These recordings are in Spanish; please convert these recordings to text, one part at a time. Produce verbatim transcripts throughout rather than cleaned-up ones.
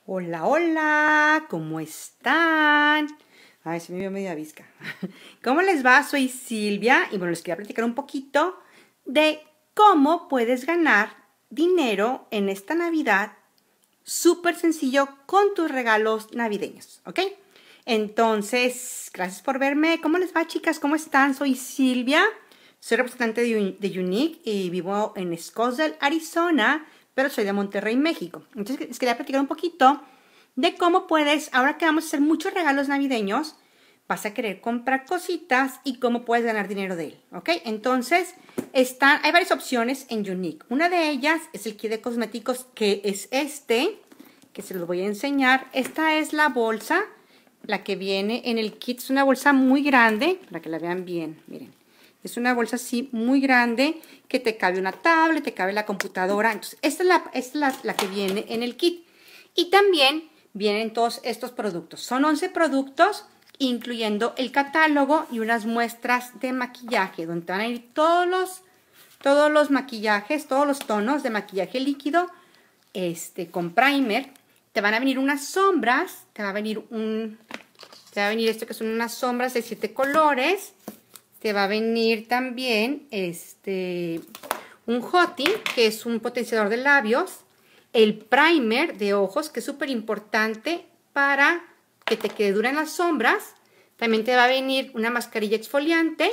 Hola, hola, ¿cómo están? Ay, se me vio media visca. ¿Cómo les va? Soy Silvia y bueno, les quería platicar un poquito de cómo puedes ganar dinero en esta Navidad súper sencillo con tus regalos navideños, ¿ok? Entonces, gracias por verme. ¿Cómo les va, chicas? ¿Cómo están? Soy Silvia, soy representante de, de Younique y vivo en Scottsdale, Arizona, pero soy de Monterrey, México. Entonces, les quería platicar un poquito de cómo puedes, ahora que vamos a hacer muchos regalos navideños, vas a querer comprar cositas y cómo puedes ganar dinero de él, ¿ok? Entonces, están, hay varias opciones en Younique. Una de ellas es el kit de cosméticos, que es este, que se los voy a enseñar. Esta es la bolsa, la que viene en el kit. Es una bolsa muy grande, para que la vean bien, miren. Es una bolsa así muy grande que te cabe una tablet, te cabe la computadora. Entonces, esta es la, esta es la, la que viene en el kit. Y también vienen todos estos productos. Son once productos, incluyendo el catálogo y unas muestras de maquillaje, donde te van a ir todos los, todos los maquillajes, todos los tonos de maquillaje líquido, este, con primer. Te van a venir unas sombras, te va a venir un, te va a venir esto que son unas sombras de siete colores. Te va a venir también este, un Hottie, que es un potenciador de labios. El primer de ojos, que es súper importante para que te quede dura en las sombras. También te va a venir una mascarilla exfoliante,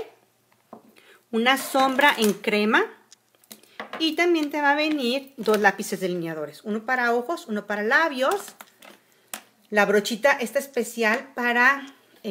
una sombra en crema. Y también te va a venir dos lápices delineadores. Uno para ojos, uno para labios. La brochita esta especial para,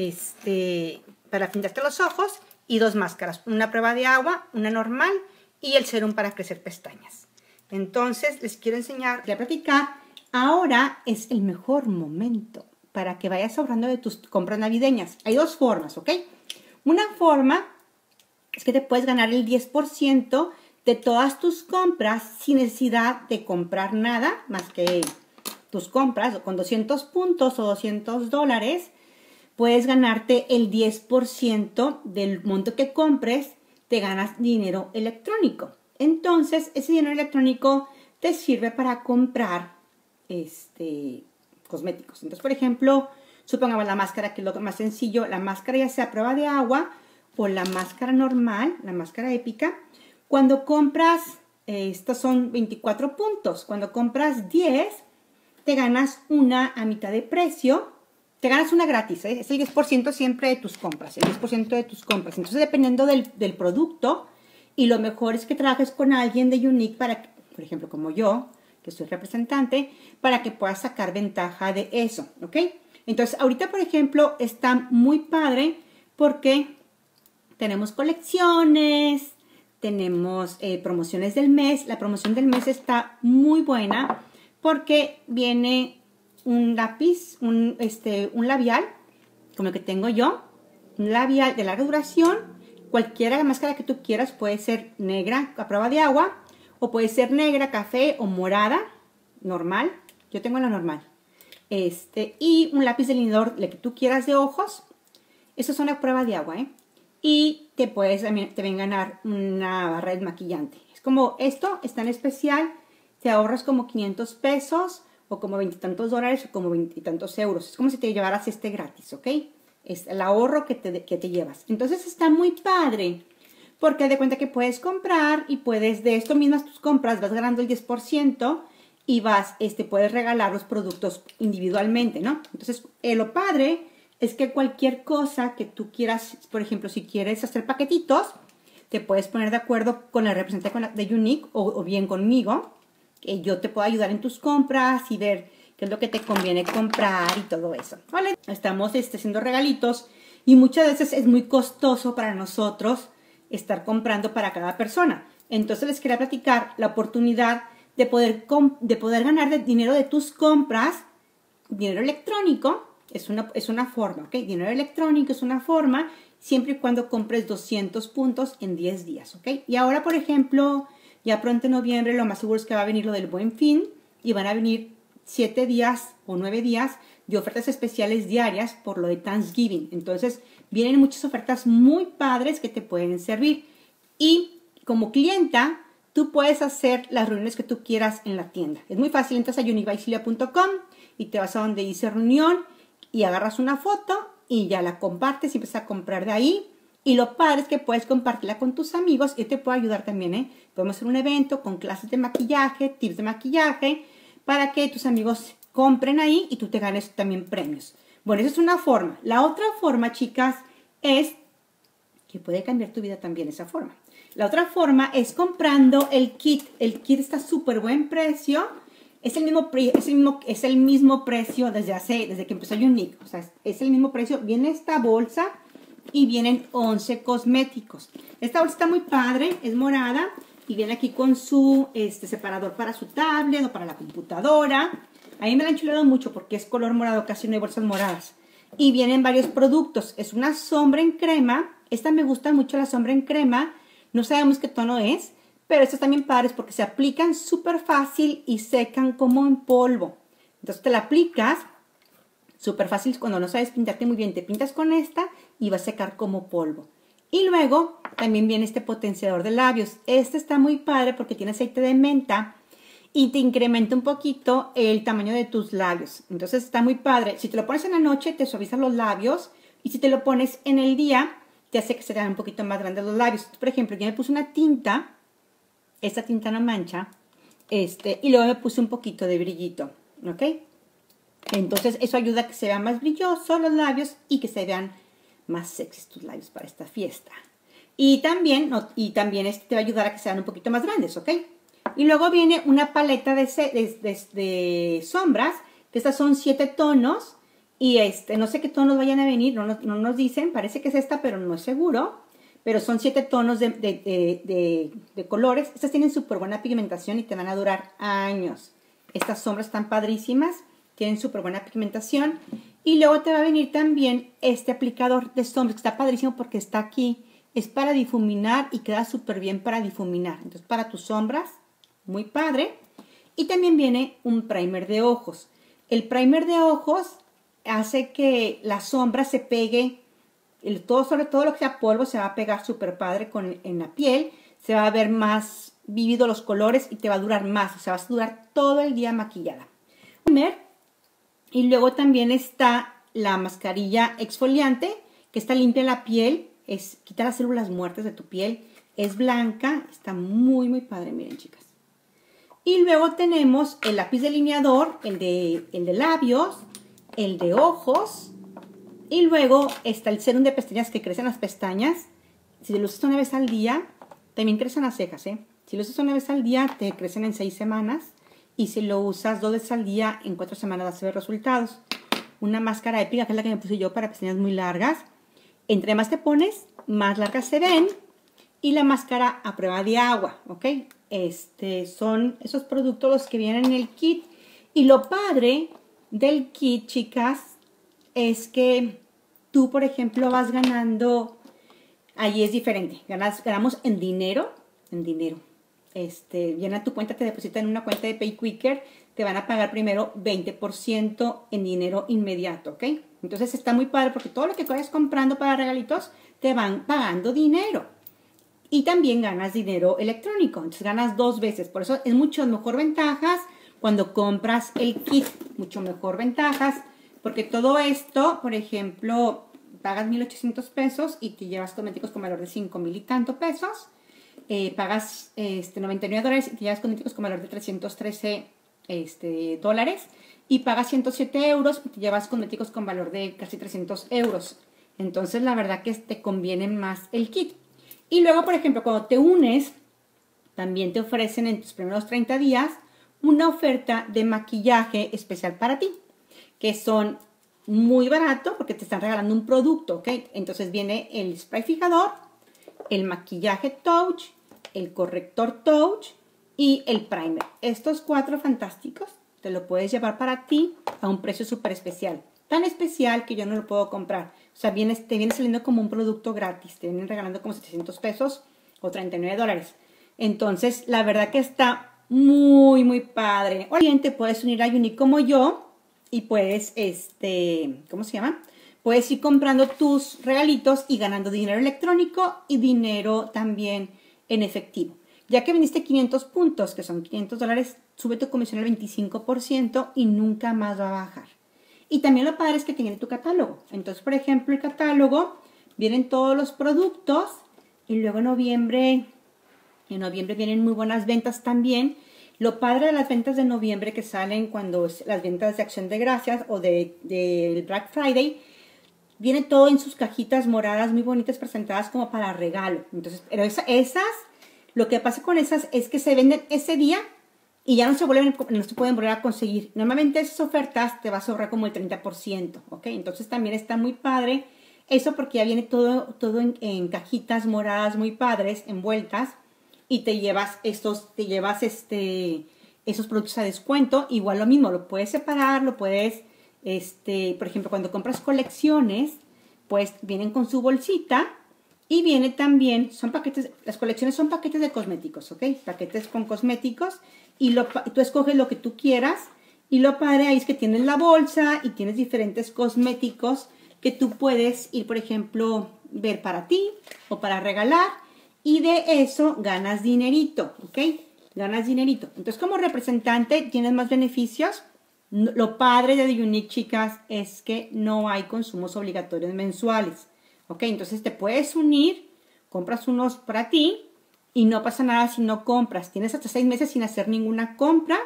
este, para pintarte los ojos. Y dos máscaras, una prueba de agua, una normal y el serum para crecer pestañas. Entonces, les quiero enseñar, voy a platicar. Ahora es el mejor momento para que vayas ahorrando de tus compras navideñas. Hay dos formas, ¿ok? Una forma es que te puedes ganar el diez por ciento de todas tus compras sin necesidad de comprar nada más que tus compras. Con doscientos puntos o doscientos dólares. Puedes ganarte el diez por ciento del monto que compres, te ganas dinero electrónico. Entonces, ese dinero electrónico te sirve para comprar este, cosméticos. Entonces, por ejemplo, supongamos la máscara, que es lo más sencillo, la máscara ya sea a prueba de agua o la máscara normal, la máscara épica. Cuando compras, eh, estos son veinticuatro puntos. Cuando compras diez, te ganas una a mitad de precio. Te ganas una gratis, ¿eh? Es el diez por ciento siempre de tus compras, el diez por ciento de tus compras. Entonces, dependiendo del, del producto, y lo mejor es que trabajes con alguien de Younique para que, por ejemplo, como yo, que soy representante, para que puedas sacar ventaja de eso, ¿ok? Entonces, ahorita, por ejemplo, está muy padre porque tenemos colecciones, tenemos eh, promociones del mes. La promoción del mes está muy buena porque viene un lápiz, un, este, un labial, como el que tengo yo, un labial de larga duración, cualquiera máscara que tú quieras, puede ser negra a prueba de agua, o puede ser negra, café o morada, normal, yo tengo la normal, este, y un lápiz delineador, el que tú quieras de ojos, esos son a prueba de agua, ¿eh? Y te puedes, también te ven a ganar una barra desmaquillante, es como esto, está en especial, te ahorras como quinientos pesos, o como veintitantos dólares o como veintitantos euros. Es como si te llevaras este gratis, ¿ok? Es el ahorro que te, que te llevas. Entonces está muy padre, porque de cuenta que puedes comprar y puedes, de esto mismas tus compras, vas ganando el diez por ciento y vas, este, puedes regalar los productos individualmente, ¿no? Entonces, eh, lo padre es que cualquier cosa que tú quieras, por ejemplo, si quieres hacer paquetitos, te puedes poner de acuerdo con la representante de Younique o, o bien conmigo, que yo te puedo ayudar en tus compras y ver qué es lo que te conviene comprar y todo eso. ¿Vale? Estamos este, haciendo regalitos y muchas veces es muy costoso para nosotros estar comprando para cada persona. Entonces les quería platicar la oportunidad de poder, de poder ganar de dinero de tus compras, dinero electrónico, es una, es una forma, ¿ok? Dinero electrónico es una forma siempre y cuando compres doscientos puntos en diez días, ¿ok? Y ahora, por ejemplo, ya pronto en noviembre lo más seguro es que va a venir lo del Buen Fin y van a venir siete días o nueve días de ofertas especiales diarias por lo de Thanksgiving. Entonces vienen muchas ofertas muy padres que te pueden servir. Y como clienta tú puedes hacer las reuniones que tú quieras en la tienda. Es muy fácil, entras a unique by silvia punto com y te vas a donde dice reunión y agarras una foto y ya la compartes y empiezas a comprar de ahí. Y lo padre es que puedes compartirla con tus amigos y te puede ayudar también, ¿eh? Podemos hacer un evento con clases de maquillaje, tips de maquillaje, para que tus amigos compren ahí y tú te ganes también premios. Bueno, esa es una forma. La otra forma, chicas, es que puede cambiar tu vida también esa forma. La otra forma es comprando el kit. El kit está a súper buen precio. Es el, mismo, es, el mismo, es el mismo precio desde, hace, desde que empezó Unique. O sea, es el mismo precio. Viene esta bolsa y vienen once cosméticos. Esta bolsa está muy padre, es morada y viene aquí con su este, separador para su tablet o para la computadora. A mí me la han chulado mucho porque es color morado, casi no hay bolsas moradas. Y vienen varios productos. Es una sombra en crema. Esta me gusta mucho, la sombra en crema. No sabemos qué tono es, pero estas también padres porque se aplican súper fácil y secan como en polvo. Entonces te la aplicas súper fácil cuando no sabes pintarte muy bien. Te pintas con esta y va a secar como polvo. Y luego también viene este potenciador de labios. Este está muy padre porque tiene aceite de menta y te incrementa un poquito el tamaño de tus labios. Entonces está muy padre. Si te lo pones en la noche te suavizan los labios y si te lo pones en el día te hace que se vean un poquito más grandes los labios. Por ejemplo, yo me puse una tinta, esta tinta no mancha, este, y luego me puse un poquito de brillito, ¿ok? Entonces eso ayuda a que se vean más brillosos los labios y que se vean más sexys tus labios para esta fiesta. Y también, no, y también este te va a ayudar a que sean un poquito más grandes, ¿ok? Y luego viene una paleta de, de, de, de sombras, que estas son siete tonos. Y este, no sé qué tonos vayan a venir, no, no, no nos dicen, parece que es esta, pero no es seguro. Pero son siete tonos de, de, de, de, de colores. Estas tienen súper buena pigmentación y te van a durar años. Estas sombras están padrísimas, tienen súper buena pigmentación. Y luego te va a venir también este aplicador de sombras, que está padrísimo porque está aquí. Es para difuminar y queda súper bien para difuminar. Entonces, para tus sombras, muy padre. Y también viene un primer de ojos. El primer de ojos hace que la sombra se pegue, el, todo, sobre todo lo que sea polvo, se va a pegar súper padre con, en la piel, se va a ver más vívido los colores y te va a durar más, o sea, vas a durar todo el día maquillada. Y luego también está la mascarilla exfoliante, que está limpia en la piel, es quita las células muertas de tu piel, es blanca, está muy muy padre, miren chicas. Y luego tenemos el lápiz delineador, el de, el de labios, el de ojos, y luego está el serum de pestañas que crecen las pestañas. Si lo usas una vez al día, también crecen las cejas, ¿eh? Si lo usas una vez al día, te crecen en seis semanas, y si lo usas dos veces al día, en cuatro semanas vas a ver resultados. Una máscara épica, que es la que me puse yo para pestañas muy largas. Entre más te pones, más largas se ven, y la máscara a prueba de agua, ¿ok? Este, son esos productos los que vienen en el kit, y lo padre del kit, chicas, es que tú, por ejemplo, vas ganando, allí es diferente, ganas, ganamos en dinero, en dinero, este, viene a tu cuenta, te depositan en una cuenta de PayQuicker, te van a pagar primero veinte por ciento en dinero inmediato, ¿ok? Entonces está muy padre porque todo lo que vayas comprando para regalitos, te van pagando dinero. Y también ganas dinero electrónico, entonces ganas dos veces, por eso es mucho mejor ventajas cuando compras el kit, mucho mejor ventajas, porque todo esto, por ejemplo, pagas mil ochocientos pesos y te llevas cosméticos con valor de cinco mil y tanto pesos, eh, pagas este, noventa y nueve dólares y te llevas cosméticos con valor de trescientos trece este, dólares, y pagas ciento siete euros y te llevas cosméticos con valor de casi trescientos euros. Entonces, la verdad que te conviene más el kit. Y luego, por ejemplo, cuando te unes, también te ofrecen en tus primeros treinta días una oferta de maquillaje especial para ti, que son muy barato porque te están regalando un producto, ¿ok? Entonces viene el spray fijador, el maquillaje touch, el corrector touch y el primer. Estos cuatro fantásticos te lo puedes llevar para ti a un precio súper especial. Tan especial que yo no lo puedo comprar. O sea, viene, te viene saliendo como un producto gratis. Te vienen regalando como setecientos pesos o treinta y nueve dólares. Entonces, la verdad que está muy, muy padre. O bien te puedes unir a Unique como yo y puedes, este, ¿cómo se llama? Puedes ir comprando tus regalitos y ganando dinero electrónico y dinero también en efectivo. Ya que vendiste quinientos puntos, que son quinientos dólares, sube tu comisión al veinticinco por ciento y nunca más va a bajar. Y también lo padre es que tiene tu catálogo. Entonces, por ejemplo, el catálogo, vienen todos los productos y luego en noviembre, en noviembre vienen muy buenas ventas también. Lo padre de las ventas de noviembre que salen cuando es las ventas de Acción de Gracias o de, de Black Friday, viene todo en sus cajitas moradas muy bonitas presentadas como para regalo. Entonces, pero esa, esas, lo que pasa con esas es que se venden ese día y ya no se vuelven, no se pueden volver a conseguir. Normalmente esas ofertas te vas a ahorrar como el treinta por ciento, ¿ok? Entonces también está muy padre eso porque ya viene todo, todo en, en cajitas moradas muy padres, envueltas, y te llevas estos, te llevas este, esos productos a descuento. Igual lo mismo, lo puedes separar, lo puedes, este, por ejemplo, cuando compras colecciones, pues vienen con su bolsita y viene también, son paquetes, las colecciones son paquetes de cosméticos, ¿ok? Paquetes con cosméticos y lo, tú escoges lo que tú quieras y lo padre ahí es que tienes la bolsa y tienes diferentes cosméticos que tú puedes ir, por ejemplo, ver para ti o para regalar. Y de eso ganas dinerito, ¿ok? Ganas dinerito. Entonces, como representante, tienes más beneficios. Lo padre de The Younique, chicas, es que no hay consumos obligatorios mensuales, ¿ok? Entonces, te puedes unir, compras unos para ti y no pasa nada si no compras. Tienes hasta seis meses sin hacer ninguna compra.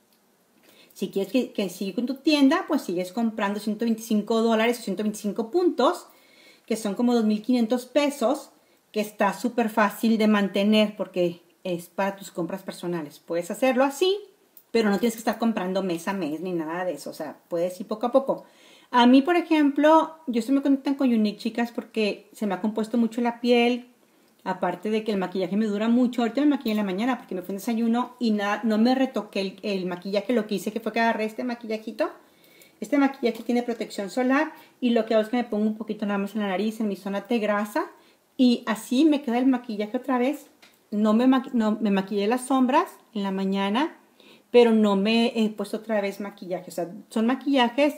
Si quieres que, que siga con tu tienda, pues sigues comprando ciento veinticinco dólares o ciento veinticinco puntos, que son como dos mil quinientos pesos, que está súper fácil de mantener porque es para tus compras personales. Puedes hacerlo así, pero no tienes que estar comprando mes a mes ni nada de eso. O sea, puedes ir poco a poco. A mí, por ejemplo, yo estoy muy contenta con Younique, chicas, porque se me ha compuesto mucho la piel. Aparte de que el maquillaje me dura mucho. Ahorita me maquillé en la mañana porque me fue un desayuno y nada, no me retoqué el, el maquillaje. Lo que hice que fue que agarré este maquillajito. Este maquillaje tiene protección solar y lo que hago es que me pongo un poquito nada más en la nariz, en mi zona de grasa. Y así me queda el maquillaje otra vez. No me, maqui no, me maquillé las sombras en la mañana, pero no me he puesto otra vez maquillaje. O sea, son maquillajes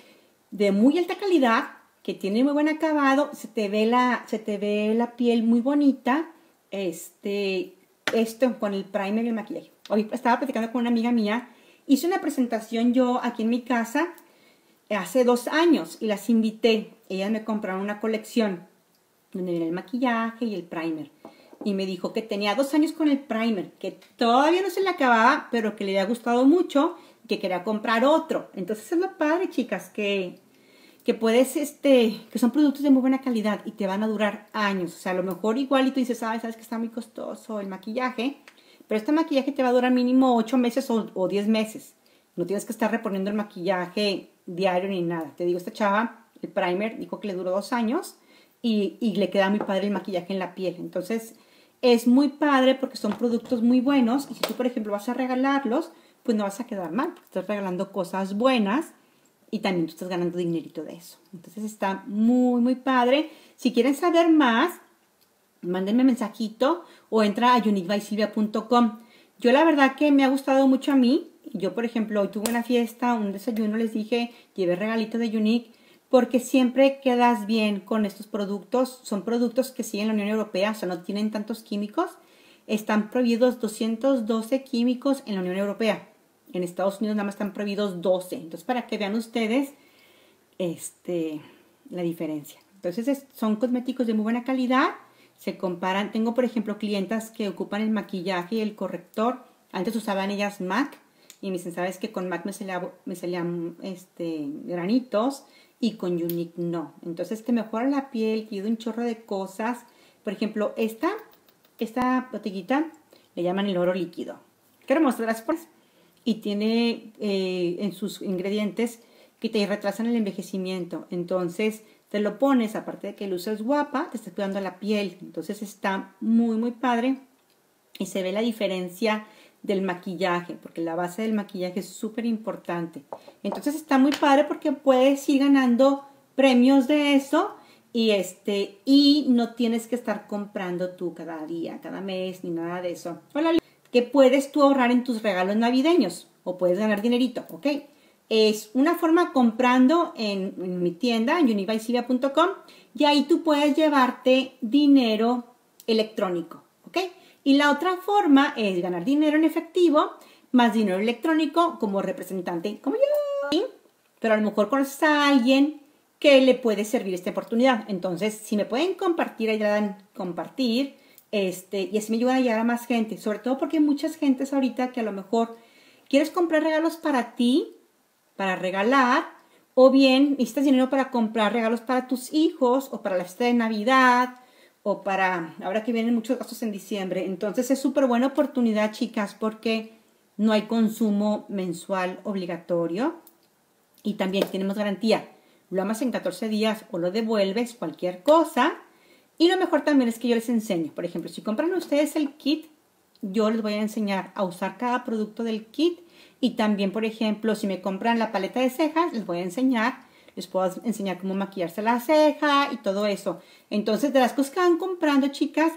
de muy alta calidad, que tienen muy buen acabado. Se te ve la, se te ve la piel muy bonita. Este, esto con el primer y el maquillaje. Hoy estaba platicando con una amiga mía. Hice una presentación yo aquí en mi casa hace dos años y las invité. Ellas me compraron una colección donde viene el maquillaje y el primer. Y me dijo que tenía dos años con el primer, que todavía no se le acababa, pero que le había gustado mucho, que quería comprar otro. Entonces es lo padre, chicas, que, que puedes, este, que son productos de muy buena calidad y te van a durar años. O sea, a lo mejor igual y tú dices, sabes, sabes que está muy costoso el maquillaje, pero este maquillaje te va a durar mínimo ocho meses o, o diez meses. No tienes que estar reponiendo el maquillaje diario ni nada. Te digo, esta chava, el primer, dijo que le duró dos años. Y, y le queda muy padre el maquillaje en la piel. Entonces, es muy padre porque son productos muy buenos. Y si tú, por ejemplo, vas a regalarlos, pues no vas a quedar mal. Estás regalando cosas buenas y también tú estás ganando dinerito de eso. Entonces, está muy, muy padre. Si quieren saber más, mándenme mensajito o entra a younique by silvia punto com. Yo la verdad que me ha gustado mucho a mí. Yo, por ejemplo, hoy tuve una fiesta, un desayuno, les dije, llevé regalito de Younique. Porque siempre quedas bien con estos productos. Son productos que siguen la Unión Europea, o sea, no tienen tantos químicos. Están prohibidos doscientos doce químicos en la Unión Europea. En Estados Unidos nada más están prohibidos doce. Entonces, para que vean ustedes este, la diferencia. Entonces, es, son cosméticos de muy buena calidad. Se comparan. Tengo, por ejemplo, clientas que ocupan el maquillaje y el corrector. Antes usaban ellas MAC. Y me dicen, ¿sabes que con MAC me salían, me salían este, granitos? Y con Younique no. Entonces te mejora la piel, queda un chorro de cosas. Por ejemplo, esta, esta botellita le llaman el oro líquido. Quiero mostrarlas pues. Y tiene eh, en sus ingredientes que te retrasan el envejecimiento. Entonces te lo pones, aparte de que luces guapa, te estás cuidando la piel. Entonces está muy muy padre. Y se ve la diferencia del maquillaje, porque la base del maquillaje es súper importante. Entonces está muy padre porque puedes ir ganando premios de eso y, este, y no tienes que estar comprando tú cada día, cada mes, ni nada de eso. Hola, que puedes tú ahorrar en tus regalos navideños o puedes ganar dinerito, ¿ok? Es una forma comprando en, en mi tienda, en younique by silvia punto com, y ahí tú puedes llevarte dinero electrónico, ¿ok? Y la otra forma es ganar dinero en efectivo más dinero electrónico como representante, como yo. Pero a lo mejor conoces a alguien que le puede servir esta oportunidad. Entonces, si me pueden compartir, allá dan compartir, este, y así me ayudan a llegar a más gente. Sobre todo porque hay muchas gentes ahorita que a lo mejor quieres comprar regalos para ti, para regalar, o bien necesitas dinero para comprar regalos para tus hijos, o para la fiesta de Navidad, o para, ahora que vienen muchos gastos en diciembre. Entonces es súper buena oportunidad, chicas, porque no hay consumo mensual obligatorio. Y también tenemos garantía. Lo amas en catorce días o lo devuelves, cualquier cosa. Y lo mejor también es que yo les enseño. Por ejemplo, si compran ustedes el kit, yo les voy a enseñar a usar cada producto del kit. Y también, por ejemplo, si me compran la paleta de cejas, les voy a enseñar. Les puedo enseñar cómo maquillarse la ceja y todo eso. Entonces, de las cosas que van comprando, chicas,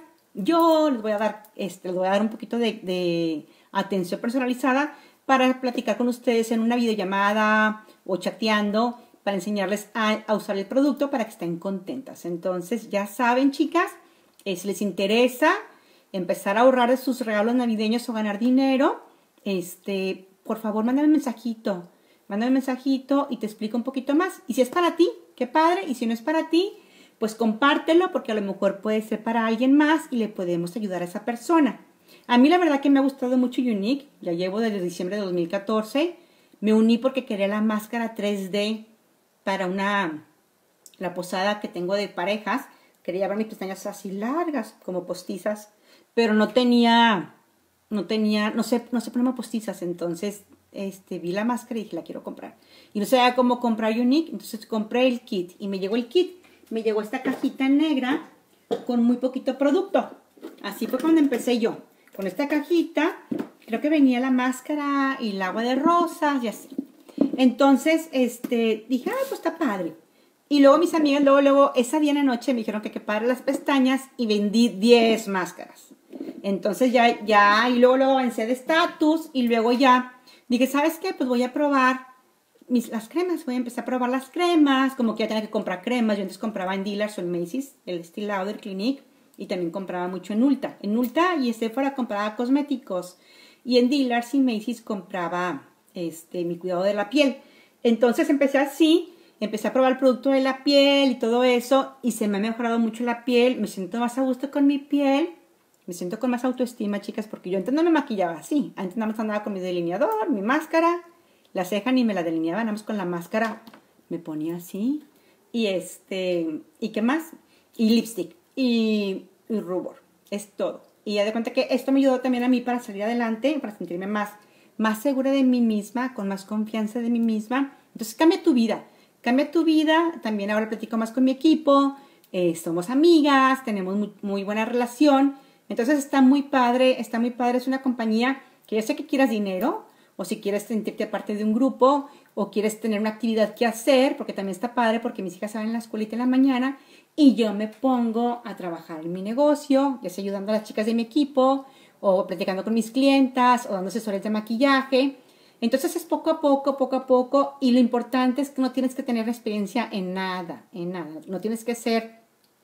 yo les voy a dar, este, les voy a dar un poquito de, de atención personalizada para platicar con ustedes en una videollamada o chateando para enseñarles a, a usar el producto para que estén contentas. Entonces, ya saben, chicas, eh, si les interesa empezar a ahorrar de sus regalos navideños o ganar dinero, este, por favor, mándame un mensajito. Mándame un mensajito y te explico un poquito más. Y si es para ti, qué padre. Y si no es para ti, pues compártelo porque a lo mejor puede ser para alguien más y le podemos ayudar a esa persona. A mí la verdad que me ha gustado mucho Younique. Ya llevo desde diciembre de dos mil catorce. Me uní porque quería la máscara tres D para una, la posada que tengo de parejas. Quería ver mis pestañas así largas, como postizas. Pero no tenía, no tenía, no sé, no sé ponerme postizas. Entonces, este, vi la máscara y dije, la quiero comprar. Y no sabía cómo comprar Younique. Entonces compré el kit. Y me llegó el kit. Me llegó esta cajita negra con muy poquito producto. Así fue cuando empecé yo. Con esta cajita, creo que venía la máscara y el agua de rosas y así. Entonces, este, dije, ay, pues está padre. Y luego mis amigas, luego, luego, esa día en la noche me dijeron que qué padre las pestañas y vendí diez máscaras. Entonces ya, ya, y luego, luego avancé de estatus y luego ya dije, ¿sabes qué? Pues voy a probar mis, las cremas, voy a empezar a probar las cremas, como que ya tenía que comprar cremas. Yo antes compraba en Dillard's o en Macy's, el Estée Lauder Clinique. Y también compraba mucho en Ulta. En Ulta y Sephora compraba cosméticos. Y en Dillard's y Macy's compraba este, mi cuidado de la piel. Entonces empecé así. Empecé a probar el producto de la piel y todo eso. Y se me ha mejorado mucho la piel. Me siento más a gusto con mi piel. Me siento con más autoestima, chicas. Porque yo antes no me maquillaba así. Antes nada más andaba con mi delineador, mi máscara. La ceja ni me la delineaba. Nada más con la máscara me ponía así. Y este... ¿Y qué más? Y lipstick. Y, y rubor, es todo. Y ya de cuenta que esto me ayudó también a mí para salir adelante, para sentirme más, más segura de mí misma, con más confianza de mí misma. Entonces cambia tu vida, cambia tu vida. También ahora platico más con mi equipo, eh, somos amigas, tenemos muy, muy buena relación. Entonces está muy padre, está muy padre. Es una compañía que ya sé que quieras dinero, o si quieres sentirte parte de un grupo, o quieres tener una actividad que hacer, porque también está padre, porque mis hijas salen a la escuelita en la mañana, y yo me pongo a trabajar en mi negocio, ya sea ayudando a las chicas de mi equipo, o platicando con mis clientas, o dando asesorías de maquillaje. Entonces es poco a poco, poco a poco, y lo importante es que no tienes que tener experiencia en nada, en nada. No tienes que ser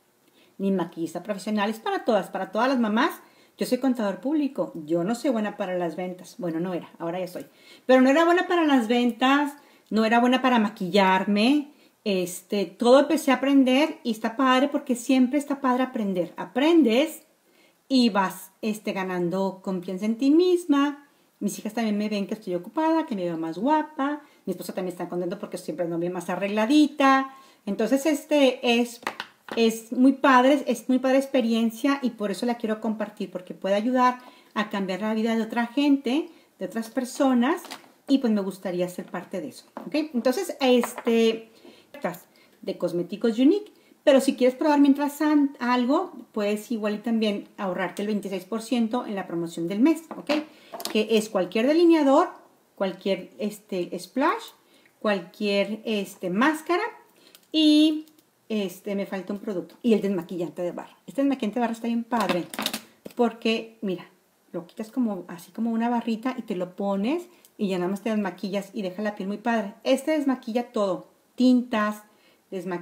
ni maquillista profesional, es para todas, para todas las mamás. Yo soy contador público, yo no soy buena para las ventas. Bueno, no era, ahora ya soy. Pero no era buena para las ventas, no era buena para maquillarme. Este, todo empecé a aprender y está padre porque siempre está padre aprender. Aprendes y vas este, ganando confianza en ti misma. Mis hijas también me ven que estoy ocupada, que me veo más guapa. Mi esposo también está contento porque siempre ando bien más arregladita. Entonces, este es, es muy padre, es muy padre experiencia y por eso la quiero compartir, porque puede ayudar a cambiar la vida de otra gente, de otras personas, y pues me gustaría ser parte de eso. ¿Okay? Entonces, este... de cosméticos Younique, pero si quieres probar mientras algo, puedes igual y también ahorrarte el veintiséis por ciento en la promoción del mes, ¿ok? Que es cualquier delineador, cualquier este, splash, cualquier este, máscara y este, me falta un producto. Y el desmaquillante de barra. Este desmaquillante de barra está bien padre porque, mira, lo quitas como, así como una barrita y te lo pones y ya nada más te desmaquillas y deja la piel muy padre. Este desmaquilla todo. Tintas,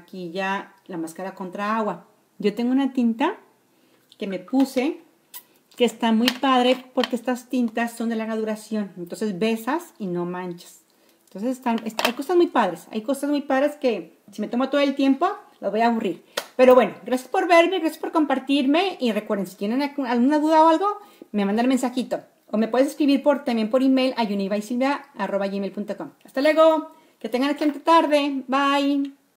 desmaquilla la máscara contra agua. Yo tengo una tinta que me puse, que está muy padre porque estas tintas son de larga duración. Entonces besas y no manchas. Entonces están, hay cosas muy padres. Hay cosas muy padres que si me tomo todo el tiempo, los voy a aburrir. Pero bueno, gracias por verme, gracias por compartirme. Y recuerden, si tienen alguna duda o algo, me mandan un mensajito. O me puedes escribir por, también por email a yunibaisilvia arroba gmail punto com. Hasta luego. Que tengan excelente tarde. Bye.